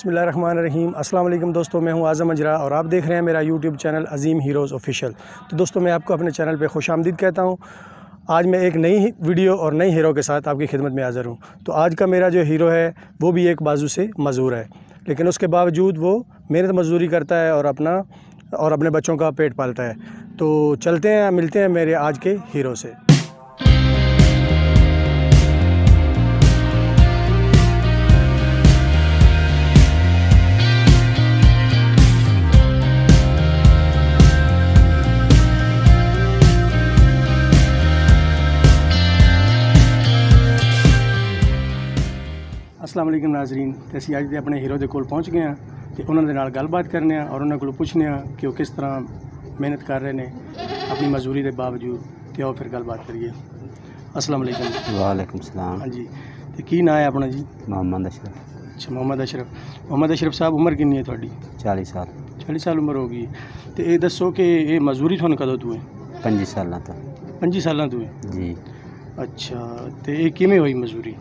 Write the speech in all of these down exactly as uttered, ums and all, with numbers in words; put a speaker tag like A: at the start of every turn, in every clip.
A: बिस्मिल्लाहिर्रहमानिर्रहीम। अस्सलाम वालेकुम दोस्तों, मैं हूं आज़म अजरा और आप देख रहे हैं मेरा YouTube channel Azeem heroes official. तो दोस्तों, मैं आपको अपने चैनल पे खुशामदीद कहता हूं। आज मैं एक नई वीडियो और नई हीरो के साथ आपकी खिदमत में हाज़िर हूं। तो आज का मेरा जो हीरो है वो भी एक बाजू से मज़दूर है, लेकिन उसके बावजूद वो मेहनत मजदूरी करता है और अपना और अपने बच्चों का पेट पालता है। तो चलते हैं, मिलते हैं मेरे आज के हीरो से। अस्सलाम वालेकुम नाज़रीन, तो असीं अज दे अपने हीरो दे कोल पहुँच गए हैं तो उन्होंने नाल गलबात करने और उन्होंने को पुछने कि वो किस तरह मेहनत कर रहे हैं अपनी मजदूरी के बावजूद। तो आओ फिर गलबात करिए। अस्सलाम वालेकुम।
B: वालेकुम सलाम।
A: हाँ जी, तो की नाम है अपना जी?
B: मोहम्मद अशरफ।
A: अच्छा, मोहम्मद अशरफ। मोहम्मद अशरफ साहब, उम्र कितनी है थोड़ी?
B: चालीस साल।
A: चालीस साल उम्र होगी। तो ये दसो कि ये मजदूरी थोड़ा कदों तू है?
B: पंजी साल तो।
A: पंजी साल तू है
B: जी।
A: अच्छा, तो ये किमें हुई मजदूरी?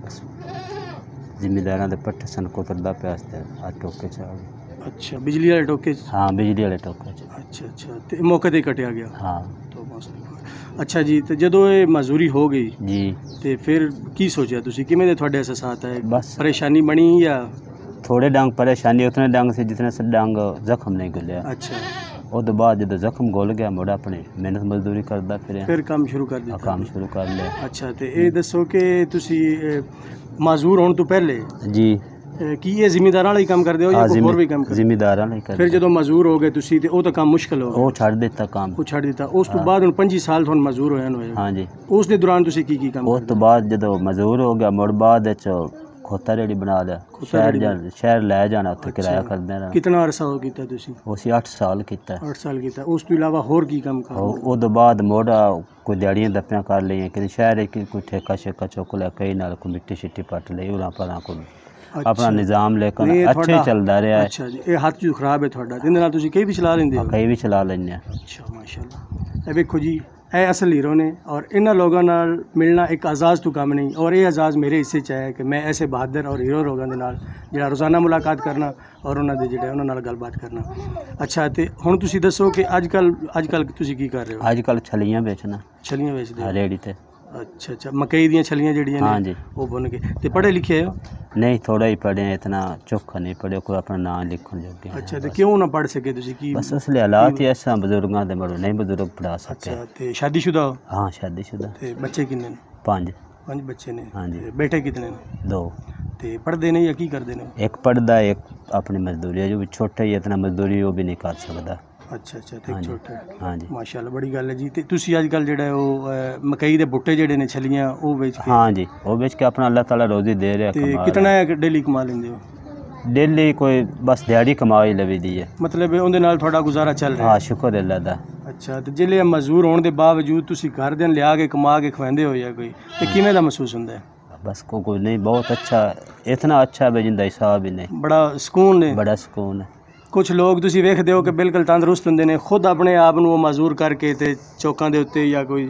B: जिम्मेदारों के पट्टे सन कुतरदा पे आ टोके च आ गए।
A: अच्छा, बिजली वाले टोके?
B: हाँ, बिजली वाले टोके च।
A: अच्छा अच्छा, तो मौके ते कटिया गया?
B: हाँ।
A: तो अच्छा जी, तो जदों ये मजदूरी हो गई
B: जी
A: तो फिर की सोचा तुसी किमें दे थोड़े एहसास आए?
B: बस
A: परेशानी बनी या
B: थोड़े डंग परेशानी उतने डंग से जितने से डंग जख्म नहीं गुलिया।
A: अच्छा,
B: उस बाद जो जख्म गोल गया मुड़ा अपने मेहनत मजदूरी करता फिर
A: फिर काम शुरू कर दिया?
B: काम शुरू कर लिया।
A: अच्छा, तो ये दसो कि तुसी माजूर होने तो पहले
B: जी
A: की ये जिम्मेदार वाला ही काम करते हो या कोई और भी काम करते?
B: जिम्मेदार वाला ही करते।
A: फिर जो मजूर हो गए तुसी ते वो तो काम मुश्किल हो
B: वो छड़ देता काम,
A: वो छड़ देता। उस तो बाद पंजी साल थोड़ा मजूर होया होया?
B: हाँ जी।
A: उस दे दौरान तुसी की की काम?
B: उस तो बाद जो मजूर हो गया मुड़ बाद खोता रेडी बना लिया, शहर जा शहर लै जाना उत्थे किराया करदे रहना।
A: कितना अरसा हो कीता तुसी?
B: उसी अठ साल कीता।
A: अठ साल कीता। उस तो इलावा होर की काम कर?
B: उस तो बाद मोड़ा कोई दिहाड़ियां दप्पियां कर लिया, कि शहर कोई ठेका शेका चुक लिया, कई नाल कोई मिट्टी शिट्टी पट ली उरा परा को अपना निज़ाम लेकर अच्छे चलता रहा है।
A: अच्छा जी, ये हाथ जो खराब है थोड़ा, इहदे नाल तुसी कई भी चला लेंदे हो?
B: कई भी चला लेंगे।
A: अच्छा, माशाल्लाह। ए देखो जी, ए असल हीरो ने और इन्होंने लोगों नाल मिलना एक आज़ाज़ तो काम नहीं, और ये आज़ाज़ मेरे हिस्से च है कि मैं ऐसे बहादुर और हीरो लोगों के नाल जिहड़ा रोज़ाना मुलाकात करना और उन्होंने जिहड़ा उन्होंने नाल गलबात करना। अच्छा, तो हुण तुसी दसो कि अजकल अजकल तुसी की कर रहे हो?
B: अजकल छलियां बेचना।
A: छलियां बेचदे हो?
B: रेडी ते।
A: अच्छा अच्छा, मकई दी छलियां जिहड़ियां ने?
B: हाँ जी।
A: वो बुन के। ते पढ़े लिखे हो?
B: नहीं, थोड़ा ही पढ़े, इतना चोखा नहीं पढ़े, कोई अपना नाम लिखन जोगे।
A: अच्छा, तो क्यों ना पढ़ सके तुसी? की
B: बस उसले हालात ही ऐसा बुजुर्गों दे मरो नहीं बुजुर्ग पढ़ा सके।
A: अच्छा, तो शादीशुदा हो?
B: हाँ, शादीशुदा।
A: ते बच्चे कितने ने?
B: पांच। पांच
A: बच्चे ने?
B: हाँ जी।
A: बेटे कितने ने?
B: दो।
A: ते पढ़ते नहीं या की करते ने?
B: एक पढ़दा, एक अपनी मजदूरी है, जो भी छोटा ही इतना मजदूरी वो भी नहीं कर सकता।
A: अच्छा अच्छा, तो एक छोटा है।
B: हाँ जी।
A: माशाल्लाह, बड़ी गल है जी। ते तुसी अजकल जेड़ा वो मकई दे बूटे जेड़े ने छलियां वो बेच के?
B: हाँ जी, वो बेच के अपना अल्लाह ताला रोजी दे रहा है।
A: कितना डेली कमा लेंदे हो?
B: डेली कोई बस दिहाड़ी कमाई लवी दी है,
A: मतलब उनदे नाल थोड़ा गुजारा चल रहा है?
B: हाँ, शुक्र अल्लाह दा।
A: अच्छा, तो जिले मजदूर होने के बावजूद तुसी घर दिन लिया के कमा के खवांदे हो या कोई, तो किवें दा महसूस हुंदा है?
B: बस को कोई नहीं, बहुत अच्छा, इतना अच्छा है जिंदा हिसाब ही नहीं।
A: बड़ा सुकून है?
B: बड़ा सुकून है।
A: कुछ लोग तुसी वेखदे हो कि बिल्कुल तंदरुस्त हुंदे ने, खुद अपने आप नूं मजदूर करके ते चौकां दे उत्ते या कोई,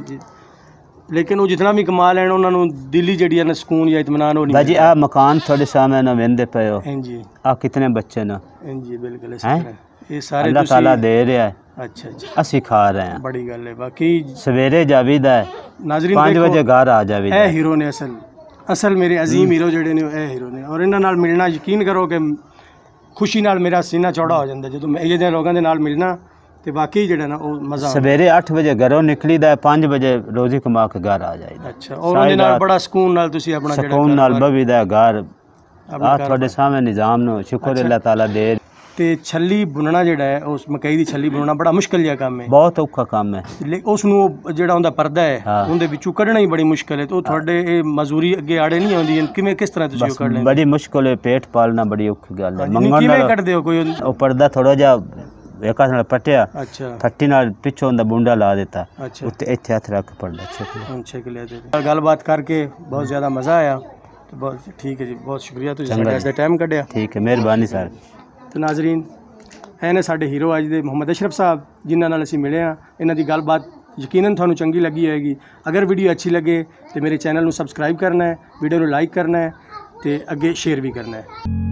A: लेकिन वो जितना भी कमा लैन उन्होंने दिल्ली जी है ना सुकून या इत्मीनान हो नहीं।
B: भाजी आ मकान थोड़े सामने ना वेंदे पे हो? हाँ जी। आ कितने बच्चे ना? हाँ
A: जी, बिल्कुल ये सारे
B: अल्लाह ताला दे रहा है।
A: अच्छा अच्छा,
B: असी खा रहे हैं।
A: बड़ी गल है। बाकी
B: सवेरे जावीदा है,
A: नाज़रीन
B: पाँच बजे घर आ जावीदा है।
A: हीरो ने असल असल मेरे अजीम हीरो जेडे ने ए हीरो ने, और इन्हां नाल मिलना यकीन करो कि खुशी नाल मेरा सीना चौड़ा हो जाता जो मैं ये लोगों के नाल मिलना, तो वाकई जो ना वो मज़ा।
B: सवेरे अठ बजे घरों निकली दा, पाँच बजे रोजी कमा के घर आ जाए।
A: अच्छा, और उनके नाल बड़ा सुकून नाल तुसी अपना
B: सुकून नाल बवी दा घर आ थोड़े सामने निजाम नो शुक्र अल्लाह ताला दे।
A: ते छली बुनना जेड़ा है उस मकई दी छली बुनना बड़ा मुश्किल जिहा काम है? बहुत
B: औखा काम है।
A: लेकिन उसनूं जेड़ा उंदा पर्दा है उंदे विचों कढना ही बड़ी मुश्किल है। तो थोड़े ए मजदूरी अगे आड़े नहीं आउंदी, किवें किस तरह तुसी कढ लेंदे? बड़ी मुश्किल है, पेट पालना बड़ी औखी गल है। मंगण किवें कढदे हो? कोई ओ पर्दा थोड़ा जा एक हाथ नाल पटिया, अच्छा, फट्टी नाल पिछों दा बुंडा ला देता, अच्छा, उत्ते इत्थे हथ रख पर्दा छक छक लिया दे। गलबात करके बहुत ज़्यादा मज़ा आया। तो बहुत ठीक है जी, बहुत शुक्रिया तुसीं साडे वास्ते टाइम कढिया। ठीक है, मेहरबानी सर। तो नाज़रीन, ਇਹ ਨੇ ਸਾਡੇ ਹੀਰੋ ਅੱਜ ਦੇ ਮੁਹੰਮਦ ਅਸ਼ਰਫ ਸਾਹਿਬ, ਜਿਨ੍ਹਾਂ ਨਾਲ ਅਸੀਂ ਮਿਲੇ ਹਾਂ। ਇਹਨਾਂ ਦੀ ਗੱਲਬਾਤ ਯਕੀਨਨ ਤੁਹਾਨੂੰ ਚੰਗੀ ਲੱਗੀ ਹੋਏਗੀ। ਅਗਰ ਵੀਡੀਓ ਅੱਛੀ ਲੱਗੇ ਤਾਂ ਮੇਰੇ ਚੈਨਲ ਨੂੰ ਸਬਸਕ੍ਰਾਈਬ ਕਰਨਾ ਹੈ, ਵੀਡੀਓ ਨੂੰ ਲਾਈਕ ਕਰਨਾ ਹੈ ਤੇ ਅੱਗੇ ਸ਼ੇਅਰ ਵੀ ਕਰਨਾ ਹੈ।